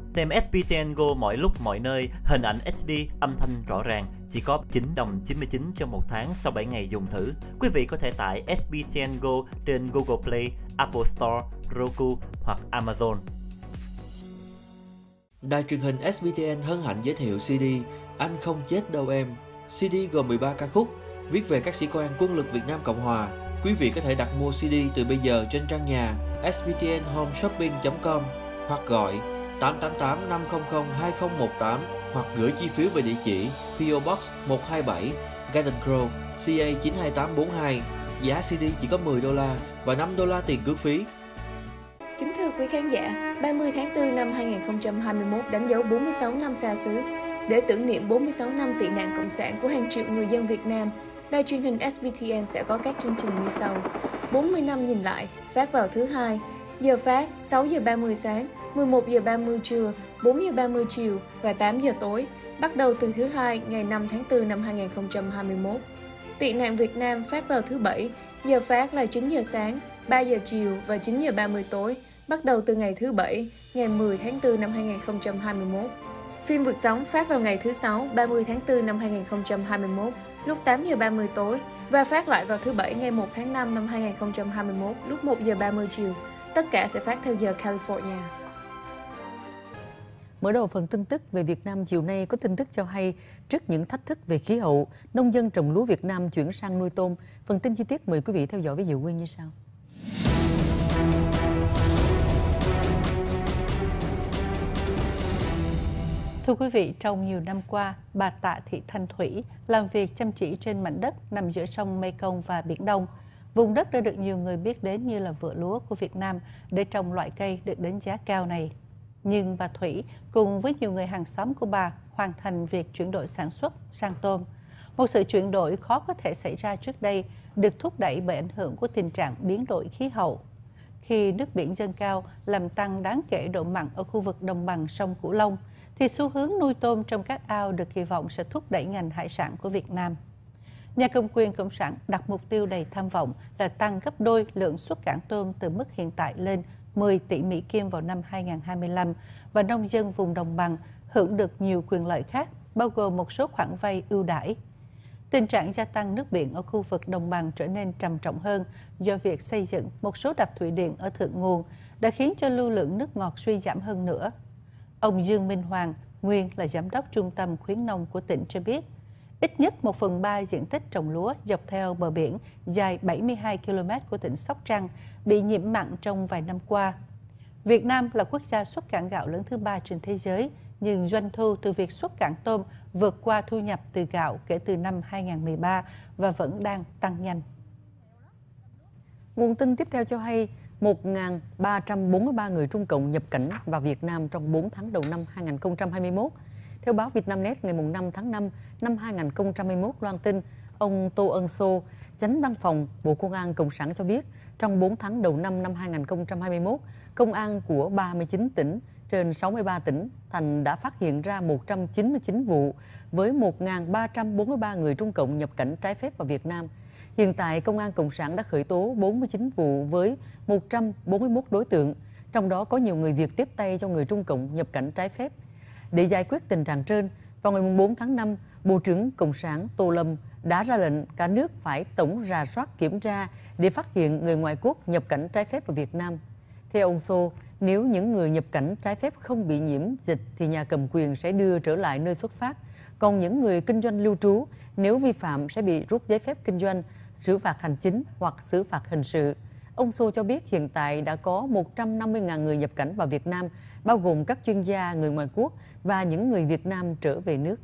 Tem SPTN Go mọi lúc mọi nơi, hình ảnh HD, âm thanh rõ ràng, chỉ có 9 đồng 99 trong một tháng sau 7 ngày dùng thử. Quý vị có thể tải SPTN Go trên Google Play, Apple Store, Roku hoặc Amazon. Đài truyền hình SPTN hân hạnh giới thiệu CD Anh Không Chết Đâu Em. CD gồm 13 ca khúc viết về các sĩ quan quân lực Việt Nam Cộng Hòa. Quý vị có thể đặt mua CD từ bây giờ trên trang nhà sptnhomeshopping.com hoặc gọi 888 500 2018 hoặc gửi chi phiếu về địa chỉ PO Box 127 Garden Grove, CA 92842. Giá CD chỉ có $10 và $5 tiền cước phí. Kính thưa quý khán giả, 30 tháng 4 năm 2021 đánh dấu 46 năm xa xứ. Để tưởng niệm 46 năm tị nạn cộng sản của hàng triệu người dân Việt Nam, đài truyền hình SPTN sẽ có các chương trình như sau. 40 năm nhìn lại, phát vào thứ Hai, giờ phát 6 giờ 30 sáng, 11 giờ 30 trưa, 4 giờ 30 chiều và 8 giờ tối, bắt đầu từ thứ Hai ngày 5 tháng 4 năm 2021. Tị nạn Việt Nam phát vào thứ Bảy, giờ phát là 9 giờ sáng, 3 giờ chiều và 9 giờ 30 tối, bắt đầu từ ngày thứ Bảy, ngày 10 tháng 4 năm 2021. Phim Vượt Sóng phát vào ngày thứ Sáu, 30 tháng 4 năm 2021, lúc 8 giờ 30 tối và phát lại vào thứ Bảy ngày 1 tháng 5 năm 2021, lúc 1 giờ 30 chiều. Tất cả sẽ phát theo giờ California. Mở đầu phần tin tức về Việt Nam chiều nay có tin tức cho hay trước những thách thức về khí hậu, nông dân trồng lúa Việt Nam chuyển sang nuôi tôm. Phần tin chi tiết mời quý vị theo dõi với Diệu Nguyên như sau. Thưa quý vị, trong nhiều năm qua, bà Tạ Thị Thanh Thủy làm việc chăm chỉ trên mảnh đất nằm giữa sông Mekong và Biển Đông. Vùng đất đã được nhiều người biết đến như là vựa lúa của Việt Nam để trồng loại cây được đánh giá cao này. Nhưng bà Thủy cùng với nhiều người hàng xóm của bà hoàn thành việc chuyển đổi sản xuất sang tôm. Một sự chuyển đổi khó có thể xảy ra trước đây, được thúc đẩy bởi ảnh hưởng của tình trạng biến đổi khí hậu. Khi nước biển dâng cao làm tăng đáng kể độ mặn ở khu vực đồng bằng sông Cửu Long, thì xu hướng nuôi tôm trong các ao được kỳ vọng sẽ thúc đẩy ngành hải sản của Việt Nam. Nhà cầm quyền Cộng sản đặt mục tiêu đầy tham vọng là tăng gấp đôi lượng xuất cảng tôm từ mức hiện tại lên 10 tỷ Mỹ Kim vào năm 2025 và nông dân vùng đồng bằng hưởng được nhiều quyền lợi khác, bao gồm một số khoản vay ưu đãi. Tình trạng gia tăng nước biển ở khu vực đồng bằng trở nên trầm trọng hơn do việc xây dựng một số đập thủy điện ở thượng nguồn đã khiến cho lưu lượng nước ngọt suy giảm hơn nữa. Ông Dương Minh Hoàng, nguyên là giám đốc trung tâm khuyến nông của tỉnh cho biết, ít nhất 1/3 diện tích trồng lúa dọc theo bờ biển dài 72 km của tỉnh Sóc Trăng bị nhiễm mặn trong vài năm qua. Việt Nam là quốc gia xuất cảng gạo lớn thứ 3 trên thế giới, nhưng doanh thu từ việc xuất cảng tôm vượt qua thu nhập từ gạo kể từ năm 2013 và vẫn đang tăng nhanh. Nguồn tin tiếp theo cho hay 1.343 người Trung Cộng nhập cảnh vào Việt Nam trong 4 tháng đầu năm 2021. Theo báo Vietnamnet ngày 5 tháng 5 năm 2021 loan tin, ông Tô Ân Sô, Chánh Văn phòng Bộ Công an Cộng sản cho biết, trong 4 tháng đầu năm 2021, công an của 39 tỉnh trên 63 tỉnh thành đã phát hiện ra 199 vụ với 1.343 người Trung Cộng nhập cảnh trái phép vào Việt Nam. Hiện tại, Công an Cộng sản đã khởi tố 49 vụ với 141 đối tượng, trong đó có nhiều người Việt tiếp tay cho người Trung Cộng nhập cảnh trái phép. Để giải quyết tình trạng trên, vào ngày 4 tháng 5, Bộ trưởng Cộng sản Tô Lâm đã ra lệnh cả nước phải tổng rà soát kiểm tra để phát hiện người ngoại quốc nhập cảnh trái phép vào Việt Nam. Theo ông Sô, nếu những người nhập cảnh trái phép không bị nhiễm dịch thì nhà cầm quyền sẽ đưa trở lại nơi xuất phát. Còn những người kinh doanh lưu trú, nếu vi phạm sẽ bị rút giấy phép kinh doanh, xử phạt hành chính hoặc xử phạt hình sự. Ông Sô cho biết hiện tại đã có 150.000 người nhập cảnh vào Việt Nam, bao gồm các chuyên gia người ngoại quốc và những người Việt Nam trở về nước.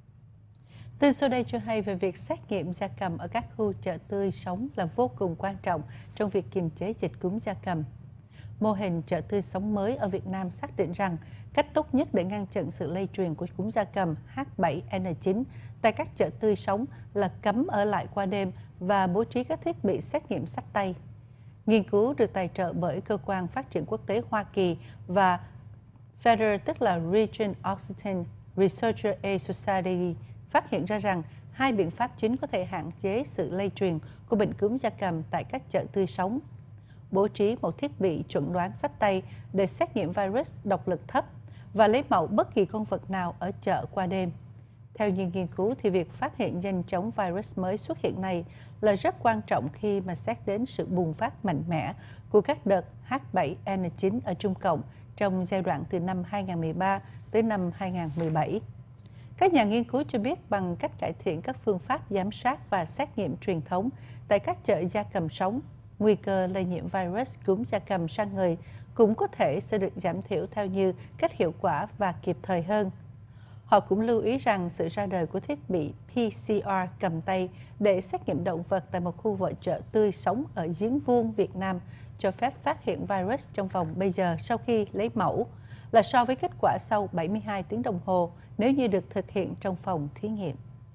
Tin sau đây cho hay về việc xét nghiệm gia cầm ở các khu chợ tươi sống là vô cùng quan trọng trong việc kiềm chế dịch cúm gia cầm. Mô hình chợ tươi sống mới ở Việt Nam xác định rằng cách tốt nhất để ngăn chặn sự lây truyền của cúm gia cầm H7N9 tại các chợ tươi sống là cấm ở lại qua đêm và bố trí các thiết bị xét nghiệm xách tay. Nghiên cứu được tài trợ bởi Cơ quan Phát triển Quốc tế Hoa Kỳ và Federal, tức là Region Occitan Researcher A Society, phát hiện ra rằng hai biện pháp chính có thể hạn chế sự lây truyền của bệnh cúm gia cầm tại các chợ tươi sống. Bố trí một thiết bị chuẩn đoán xách tay để xét nghiệm virus độc lực thấp và lấy mẫu bất kỳ con vật nào ở chợ qua đêm. Theo nhiều nghiên cứu, thì việc phát hiện nhanh chóng virus mới xuất hiện này là rất quan trọng khi mà xét đến sự bùng phát mạnh mẽ của các đợt H7N9 ở Trung Cộng trong giai đoạn từ năm 2013 tới năm 2017. Các nhà nghiên cứu cho biết bằng cách cải thiện các phương pháp giám sát và xét nghiệm truyền thống tại các chợ gia cầm sống, nguy cơ lây nhiễm virus cúm gia cầm sang người cũng có thể sẽ được giảm thiểu theo như cách hiệu quả và kịp thời hơn. Họ cũng lưu ý rằng sự ra đời của thiết bị PCR cầm tay để xét nghiệm động vật tại một khu hội chợ tươi sống ở Giếng Vuông, Việt Nam cho phép phát hiện virus trong vòng bây giờ sau khi lấy mẫu, là so với kết quả sau 72 tiếng đồng hồ nếu như được thực hiện trong phòng thí nghiệm.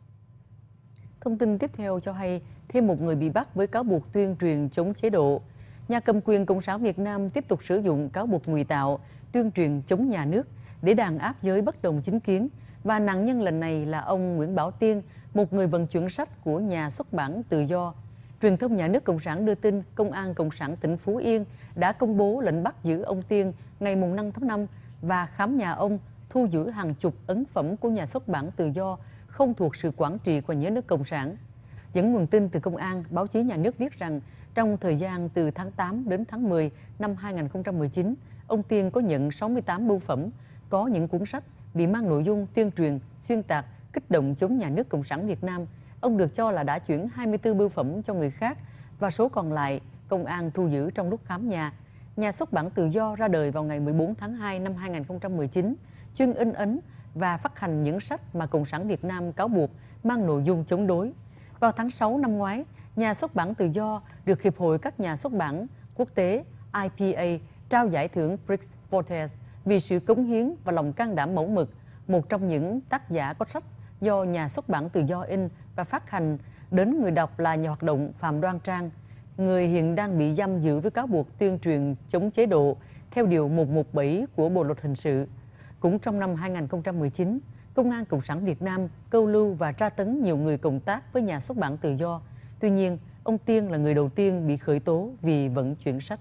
Thông tin tiếp theo cho hay thêm một người bị bắt với cáo buộc tuyên truyền chống chế độ. Nhà cầm quyền Cộng sản Việt Nam tiếp tục sử dụng cáo buộc ngụy tạo, tuyên truyền chống nhà nước để đàn áp giới bất đồng chính kiến, và nạn nhân lần này là ông Nguyễn Bảo Tiên, một người vận chuyển sách của nhà xuất bản Tự Do. Truyền thông nhà nước Cộng sản đưa tin Công an Cộng sản tỉnh Phú Yên đã công bố lệnh bắt giữ ông Tiên ngày 5 tháng 5 và khám nhà ông, thu giữ hàng chục ấn phẩm của nhà xuất bản Tự Do không thuộc sự quản trị của nhà nước Cộng sản. Dẫn nguồn tin từ công an, báo chí nhà nước viết rằng trong thời gian từ tháng 8 đến tháng 10 năm 2019, ông Tiên có nhận 68 bưu phẩm, có những cuốn sách bị mang nội dung tuyên truyền, xuyên tạc, kích động chống nhà nước Cộng sản Việt Nam. Ông được cho là đã chuyển 24 bưu phẩm cho người khác và số còn lại công an thu giữ trong lúc khám nhà. Nhà xuất bản Tự Do ra đời vào ngày 14 tháng 2 năm 2019, chuyên in ấn và phát hành những sách mà Cộng sản Việt Nam cáo buộc mang nội dung chống đối. Vào tháng 6 năm ngoái, nhà xuất bản Tự Do được Hiệp hội các nhà xuất bản quốc tế IPA trao giải thưởng Prix Voltaire vì sự cống hiến và lòng can đảm mẫu mực. Một trong những tác giả có sách do nhà xuất bản Tự Do in và phát hành đến người đọc là nhà hoạt động Phạm Đoan Trang, người hiện đang bị giam giữ với cáo buộc tuyên truyền chống chế độ theo Điều 117 của Bộ Luật Hình sự. Cũng trong năm 2019, Công an Cộng sản Việt Nam câu lưu và tra tấn nhiều người cộng tác với nhà xuất bản Tự Do. Tuy nhiên, ông Tiên là người đầu tiên bị khởi tố vì vận chuyển sách.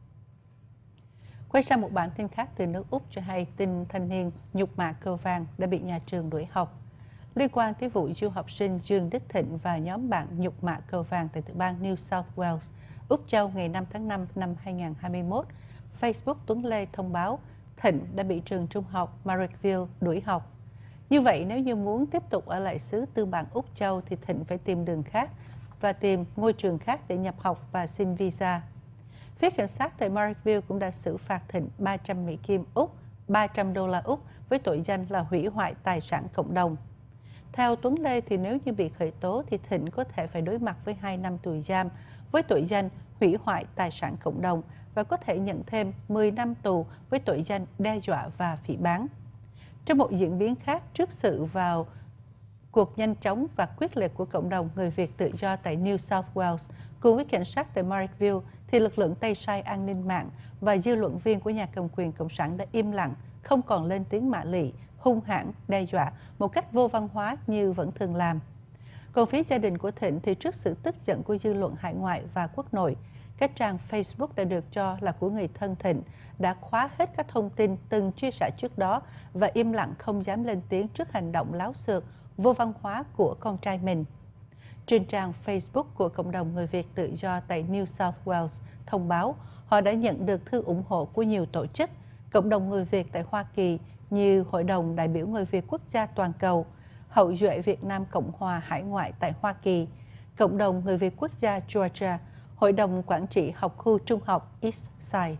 Quay sang một bản tin khác từ nước Úc cho hay tin thanh niên nhục mạ cờ vàng đã bị nhà trường đuổi học. Liên quan tới vụ du học sinh Dương Đức Thịnh và nhóm bạn nhục mạ cờ vàng tại tiểu bang New South Wales, Úc Châu ngày 5 tháng 5 năm 2021, Facebook Tuấn Lê thông báo Thịnh đã bị trường trung học Marrickville đuổi học. Như vậy, nếu như muốn tiếp tục ở lại xứ Tư bản Úc Châu thì Thịnh phải tìm đường khác và tìm ngôi trường khác để nhập học và xin visa. Phía cảnh sát tại Marrickville cũng đã xử phạt Thịnh 300 Mỹ Kim Úc, 300 đô la Úc với tội danh là hủy hoại tài sản cộng đồng. Theo Tuấn Lê thì nếu như bị khởi tố thì Thịnh có thể phải đối mặt với 2 năm tù giam với tội danh hủy hoại tài sản cộng đồng và có thể nhận thêm 10 năm tù với tội danh đe dọa và phỉ báng. Trong một diễn biến khác, trước sự vào cuộc nhanh chóng và quyết liệt của cộng đồng người Việt tự do tại New South Wales cùng với cảnh sát tại Marrickville, thì lực lượng tay sai an ninh mạng và dư luận viên của nhà cầm quyền Cộng sản đã im lặng, không còn lên tiếng mạ lị, hung hãn, đe dọa một cách vô văn hóa như vẫn thường làm. Còn phía gia đình của Thịnh thì trước sự tức giận của dư luận hải ngoại và quốc nội, các trang Facebook đã được cho là của người thân Thịnh đã khóa hết các thông tin từng chia sẻ trước đó và im lặng không dám lên tiếng trước hành động láo xược, vô văn hóa của con trai mình. Trên trang Facebook của cộng đồng người Việt tự do tại New South Wales thông báo họ đã nhận được thư ủng hộ của nhiều tổ chức, cộng đồng người Việt tại Hoa Kỳ như Hội đồng đại biểu người Việt quốc gia toàn cầu, Hậu duệ Việt Nam Cộng hòa hải ngoại tại Hoa Kỳ, cộng đồng người Việt quốc gia Georgia, Hội đồng quản trị học khu trung học Eastside.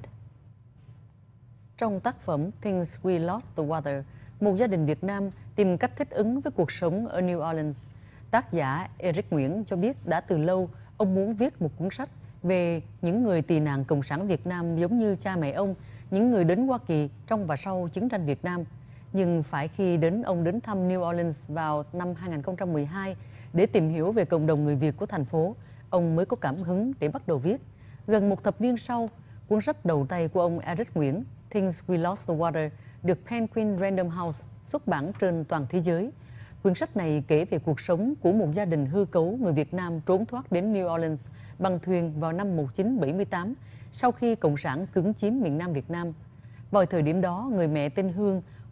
Trong tác phẩm Things We Lost the Water, một gia đình Việt Nam tìm cách thích ứng với cuộc sống ở New Orleans, tác giả Eric Nguyễn cho biết đã từ lâu ông muốn viết một cuốn sách về những người tị nạn Cộng sản Việt Nam giống như cha mẹ ông, những người đến Hoa Kỳ trong và sau chiến tranh Việt Nam. Nhưng phải khi ông đến thăm New Orleans vào năm 2012 để tìm hiểu về cộng đồng người Việt của thành phố, ông mới có cảm hứng để bắt đầu viết. Gần một thập niên sau, cuốn sách đầu tay của ông Eric Nguyễn, Things We Lost the Water, được Penguin Random House xuất bản trên toàn thế giới. Quyển sách này kể về cuộc sống của một gia đình hư cấu người Việt Nam trốn thoát đến New Orleans bằng thuyền vào năm 1978 sau khi Cộng sản cưỡng chiếm miền Nam Việt Nam. Vào thời điểm đó, người mẹ tên Hương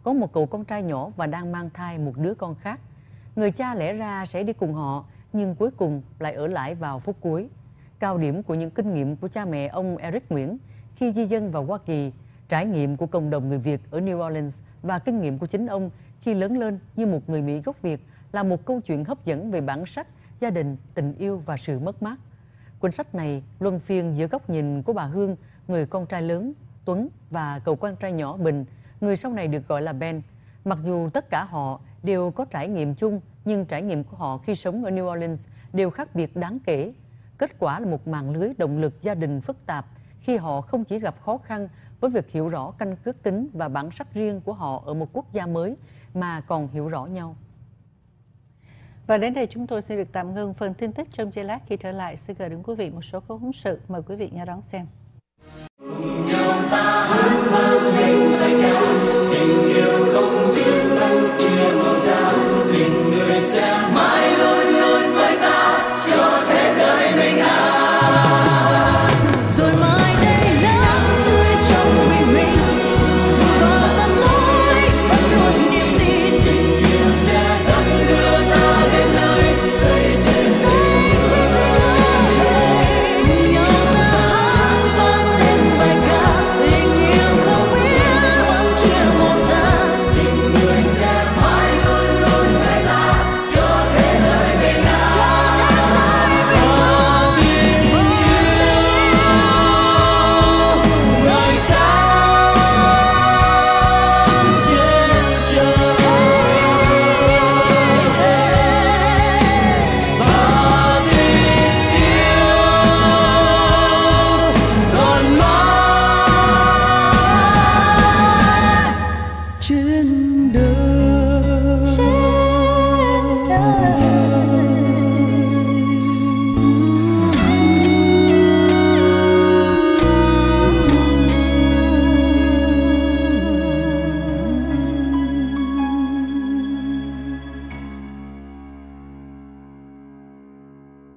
có một cậu con trai nhỏ và đang mang thai một đứa con khác. Người cha lẽ ra sẽ đi cùng họ, nhưng cuối cùng lại ở lại vào phút cuối. Cao điểm của những kinh nghiệm của cha mẹ ông Eric Nguyễn khi di dân vào Hoa Kỳ, trải nghiệm của cộng đồng người Việt ở New Orleans và kinh nghiệm của chính ông khi lớn lên như một người Mỹ gốc Việt là một câu chuyện hấp dẫn về bản sắc, gia đình, tình yêu và sự mất mát. Quyển sách này luân phiên giữa góc nhìn của bà Hương, người con trai lớn, Tuấn, và cậu con trai nhỏ Bình, người sau này được gọi là Ben. Mặc dù tất cả họ đều có trải nghiệm chung, nhưng trải nghiệm của họ khi sống ở New Orleans đều khác biệt đáng kể. Kết quả là một mạng lưới động lực gia đình phức tạp khi họ không chỉ gặp khó khăn với việc hiểu rõ căn cước tính và bản sắc riêng của họ ở một quốc gia mới, mà còn hiểu rõ nhau. Và đến đây chúng tôi sẽ được tạm ngưng phần tin tức trong giây lát. Khi trở lại, xin gửi đến quý vị một số câu phóng sự. Mời quý vị nhớ đón xem. Cùng nhau ta hát vang lên tay ca, tình yêu không biết phân chia màu da, tình người sẽ mãi luôn luôn với ta cho thế giới bình an. Rồi mai đây nắng tươi trong bình minh, dù có tâm tối vẫn luôn niềm tin, tình yêu sẽ dẫn đưa ta đến nơi dây trên tình lối. Cùng nhau ta hát vang lên bài ca, tình yêu không biết phân chia màu da, tình người sẽ mãi luôn luôn với ta cho thế giới bình an. Và tình yêu ngời sáng trên trời, và tình yêu còn mãi trên đời.